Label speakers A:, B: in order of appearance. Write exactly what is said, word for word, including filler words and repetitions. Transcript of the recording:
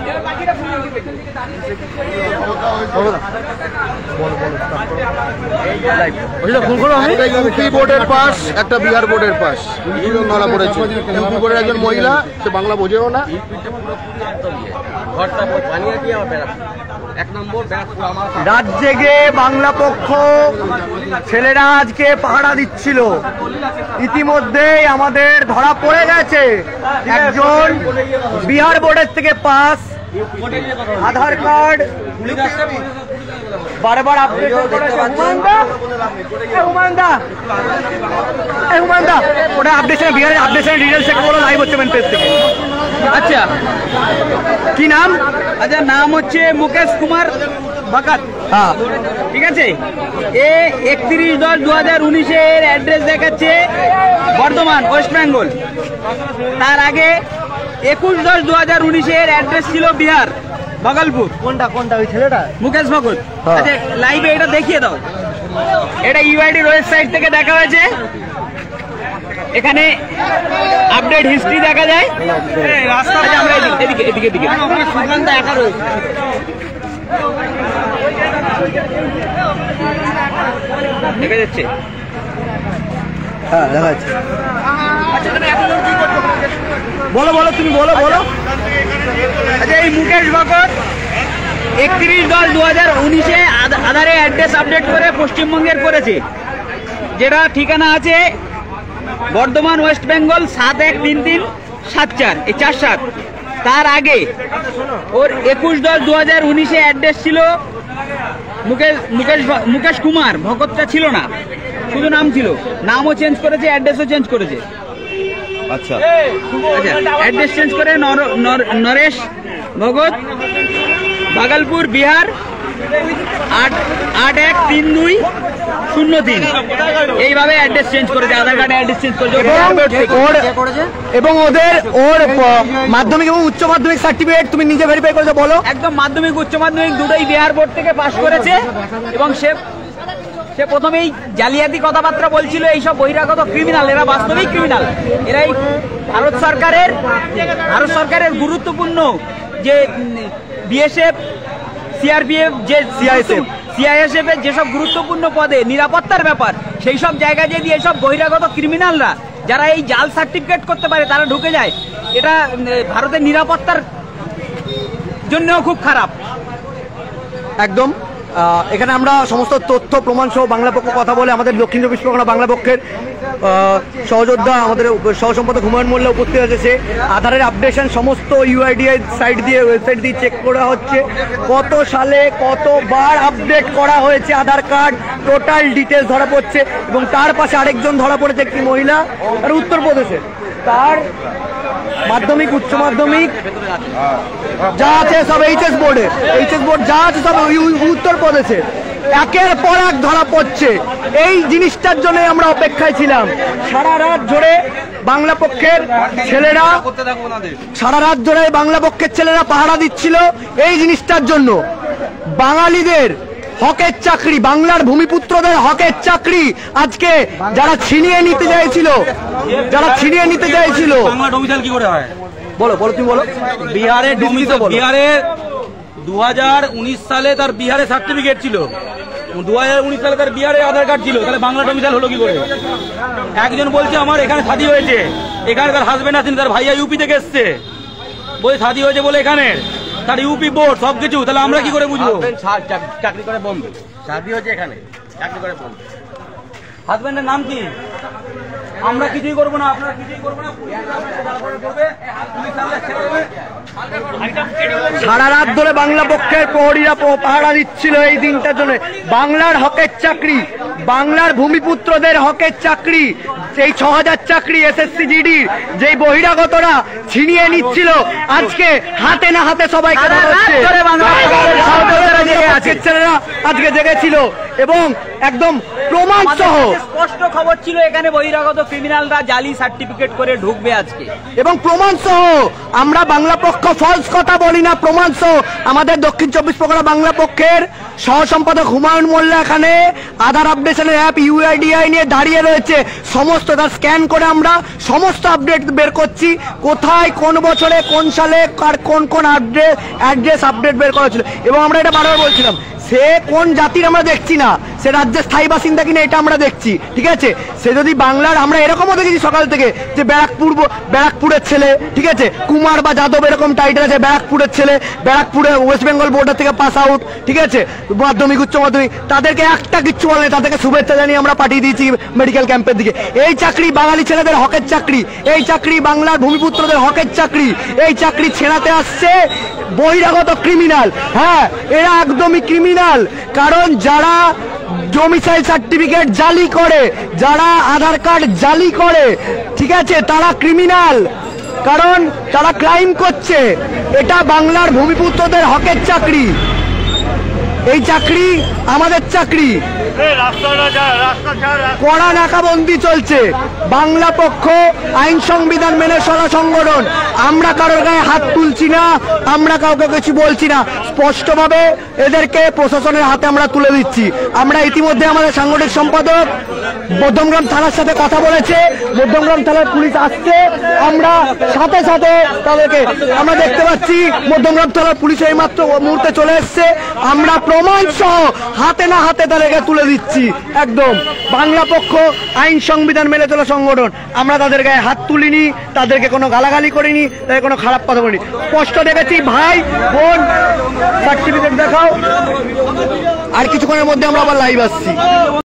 A: UP বোর্ডের pass, একটা বিহার বোর্ডের পাস, দুজন ধরা পড়েছে। ইউপি বোর্ডের একজন মহিলা, সে বাংলা বোঝেও না।
B: রাত জেগে বাংলা পক্ষ ছেলেরা আজকে পাহারা দিচ্ছিল। ইতিমধ্যেই আমাদের ধরা পড়ে গেছে একজন বিহার বোর্ডের থেকে পাস, আধার কার্ড বারবার আপডেট করেছে। ওটা আপডেশন বিহারের আপডেশন ডিটেলস চেক করো, লাইভ হচ্ছে মেন পেজ থেকে। আচ্ছা, কি নাম?
C: আচ্ছা, নাম হচ্ছে মুকেশ কুমার ভকত।
B: হ্যাঁ,
C: ঠিক আছে। এ একত্রিশ দশ দু হাজার উনিশের অ্যাড্রেস দেখাচ্ছে বর্ধমান, ওয়েস্ট বেঙ্গল। তার আগে একুশ দশ দু হাজার উনিশের অ্যাড্রেস ছিল বিহার, ভাগলপুর।
B: কোনটা কোনটা ওই ছেলেটা?
C: মুকেশ ভকত। আচ্ছা, লাইভে এটা দেখিয়ে দাও। এটা ইউআইডির ওয়েবসাইট থেকে দেখা হয়েছে। এখানে আপডেট হিস্ট্রি দেখা যায়। আচ্ছা, আমরা এদিকে এদিকে এদিকে সুকান্তা একা রয়েছে। দেখা যাচ্ছে?
B: হ্যাঁ, দেখা যাচ্ছে। বলো বলো তুমি বলো বলো।
C: আচ্ছা, এই মুকেশ ভকত একত্রিশ দশ দু হাজার উনিশে আধারে অ্যাড্রেস আপডেট করে পশ্চিমবঙ্গের করেছে, যেটা ঠিকানা আছে বর্ধমান, ওয়েস্ট বেঙ্গল সাত এক তিন তিন সাত চার, এই চার সাত। তার আগে ওর একুশ দশ দু হাজার উনিশে অ্যাড্রেস ছিল মুকেশ মুকেশ মুকেশ কুমার ভকতটা ছিল না, শুধু নাম ছিল। নামও চেঞ্জ করেছে, অ্যাড্রেসও চেঞ্জ করেছে।
B: আচ্ছা
C: আচ্ছা, অ্যাড্রেস চেঞ্জ করে নরেশ ভগত, ভাগলপুর, বিহার, আট আট এক তিন দুই শূন্য তিন, এইভাবে অ্যাড্রেস চেঞ্জ করেছে। আধার কার্ডে অ্যাড্রেস চেঞ্জ করেছে।
B: এবং ওদের ওর মাধ্যমিক এবং উচ্চ মাধ্যমিক সার্টিফিকেট তুমি নিজে ভেরিফাই করেছো? বলো।
C: একদম, মাধ্যমিক উচ্চ মাধ্যমিক দুটোই বিহার বোর্ড থেকে পাস করেছে। এবং সে সে প্রথমেই জালিয়াতি কথাবার্তা বলছিল, এইসব বহিরাগত ক্রিমিনাল, এরা বাস্তবিক ক্রিমিনাল। এরাই ভারত সরকারের ভারত সরকারের গুরুত্বপূর্ণ যে বিএসএফ, সিআরপিএফ, যে সিআইএসএফ সিআইএসএফ এর যেসব গুরুত্বপূর্ণ পদে নিরাপত্তার ব্যাপার, সেই সব জায়গায় যদি এইসব বহিরাগত ক্রিমিনালরা যারা এই জাল সার্টিফিকেট করতে পারে তারা ঢুকে যায়, এটা ভারতের নিরাপত্তার জন্যও খুব খারাপ।
B: একদম। এখানে আমরা সমস্ত তথ্য প্রমাণ সহ বাংলা পক্ষ কথা বলে আমাদের দক্ষিণ চব্বিশ পরগনা বাংলা পক্ষের সহযোদ্ধা আমাদের সহ সম্পাদক হুমায়ুন মোল্লা উপস্থিত হয়েছে। আধারের আপডেশন সমস্ত ইউআইডিআই সাইট দিয়ে ওয়েবসাইট দিয়ে চেক করা হচ্ছে, কত সালে কতবার আপডেট করা হয়েছে আধার কার্ড, টোটাল ডিটেলস ধরা পড়ছে। এবং তার পাশে আরেকজন ধরা পড়েছে, একটি মহিলা, আর উত্তরপ্রদেশে। তার মাধ্যমিক উচ্চ মাধ্যমিক যা আছে সব এইচএস বোর্ডে এইচএস বোর্ড যা আছে সব উত্তরপ্রদেশে। একের পর এক ধরা পড়ছে। এই জিনিসটার জন্য আমরা অপেক্ষায় ছিলাম। সারা রাত ধরে বাংলা পক্ষের ছেলেরা সারা রাত ধরে বাংলা পক্ষের ছেলেরা পাহারা দিচ্ছিল এই জিনিসটার জন্য। বাঙালিদের হকের চাকরি, বাংলার ভূমিপুত্রদের হকের চাকরি আজকে যারা ছিনিয়ে নিতে চাইছিল যারা ছিনিয়ে নিতে চাইছিল
D: বাংলা ডোমিসাইল কি করে হয়?
B: বলো বলো তুমি বলো।
D: বিহারে বিহারে দু হাজার উনিশ সালে তার বিহারে সার্টিফিকেট ছিল, দু হাজার উনিশ সালে তার বিহারে আধার কার্ড ছিল, তাহলে বাংলা ডোমিসাইল হলো কি করে? একজন বলছে আমার এখানে শাদী হয়েছে, এখানে তার হাজবেন্ড আছেন, তার ভাইয়া ইউপি থেকে এসছে, বলে শাদী হয়েছে বলে এখানে তার ইউপি বোর্ড সবকিছু, তাহলে আমরা কি করে বুঝবো? চাকরি করে বন্ধ, শাদী হয়েছে এখানে, চাকরি করে বন্ধ। হাজবেন্ডের নাম কি? আমরা কিছুই করবো না, আপনারা কিছুই করবো না।
B: সারা রাত ধরে বাংলা পক্ষের প্রহরীরা পাহারা দিচ্ছিল এই দিনটার জন্য। বাংলার হকের চাকরি, বাংলার ভূমিপুত্রদের হকের চাকরি, সেই ছ হাজার চাকরি এসএসসি জিডির যেই বহিরাগতরা ছিনিয়ে নিচ্ছিল, আজকে হাতে না হাতে সবাই ছেলেরা আজকে জেগেছিল এবং একদম প্রমাণ
C: আমাদের
B: সহ
C: কাছে স্পষ্ট খবর ছিল এখানে বহিরাগত ক্রিমিনালরা জালি সার্টিফিকেট করে ঢুকবে আজকে,
B: এবং প্রমাণ সহ আমরা বাংলা পক্ষ ফলস কথা বলি না, প্রমাণ সহ আমাদের দক্ষিণ চব্বিশ পরগনা বাংলা পক্ষের সহ সম্পাদক হুমায়ুন মোল্লা এখানে আধার আপডেশনের অ্যাপ ইউআইডিআই নিয়ে দাঁড়িয়ে রয়েছে। সমস্ত তার স্ক্যান করে আমরা সমস্ত আপডেট বের করছি, কোথায় কোন বছরে কোন সালে কার কোন কোন আপডেট অ্যাড্রেস আপডেট বের করা ছিল। এবং আমরা এটা বারবার বলছিলাম, সে কোন জাতির আমরা দেখছি না, সে রাজ্যের স্থায়ী বাসিন্দা কিনা এটা আমরা দেখছি, ঠিক আছে। সে যদি বাংলার, আমরা এরকমও দেখেছি সকাল থেকে যে ব্যারাকপুর ব্যারাকপুরের ছেলে, ঠিক আছে, কুমার বা যাদব এরকম টাইটেল আছে, ব্যারাকপুরের ছেলে, ব্যারাকপুরে ওয়েস্ট বেঙ্গল বোর্ডার থেকে পাস আউট, ঠিক আছে, মাধ্যমিক উচ্চ মাধ্যমিক, তাদেরকে একটা কিচ্ছু বলে তাদেরকে শুভেচ্ছা জানিয়ে আমরা পাঠিয়ে দিয়েছি মেডিকেল ক্যাম্পের দিকে। এই চাকরি বাঙালি ছেলেদের হকের চাকরি, এই চাকরি বাংলার ভূমিপুত্রদের হকের চাকরি, এই চাকরি ছেড়াতে আসছে বহিরাগত ক্রিমিনাল। হ্যাঁ, এরা একদমই ক্রিমিনাল, কারণ যারা ডোমিসাইল সার্টিফিকেট জালি করে, যারা আধার কার্ড জালি করে, ঠিক আছে, তারা ক্রিমিনাল, কারণ তারা ক্রাইম করছে। এটা বাংলার ভূমিপুত্রদের হকের চাকরি, এই চাকরি আমাদের চাকরি। কড়া নাকাবন্দি চলছে, বাংলা পক্ষ আইন সংবিধান মেনে চলা সংগঠন, আমরা কারোর গায়ে হাত তুলছি না, আমরা কাউকে কিছু বলছি না, স্পষ্টভাবে এদেরকে প্রশাসনের হাতে আমরা তুলে দিচ্ছি। আমরা ইতিমধ্যে আমাদের সাংগঠনিক সম্পাদক মধ্যমগ্রাম থানার সাথে কথা বলেছে, মধ্যমগ্রাম থানার পুলিশ আসছে, আমরা সাথে সাথে তাদেরকে আমরা দেখতে পাচ্ছি মধ্যমগ্রাম থানার পুলিশ এই মাত্র মুহূর্তে চলে এসছে, আমরা প্রমাণ সহ হাতে না হাতে তাদেরকে তুলে দিচ্ছি। একদম বাংলা পক্ষ আইন সংবিধান মেনে চলা সংগঠন, আমরা তাদের গায়ে হাত তুলিনি, তাদেরকে কোনো গালাগালি করিনি, তাদের কোনো খারাপ কথা বলিনি, স্পষ্ট দেখেছি ভাই বোন সার্টিফিকেট দেখাও। আর কিছুক্ষণের মধ্যে আমরা আবার লাইভ আসছি।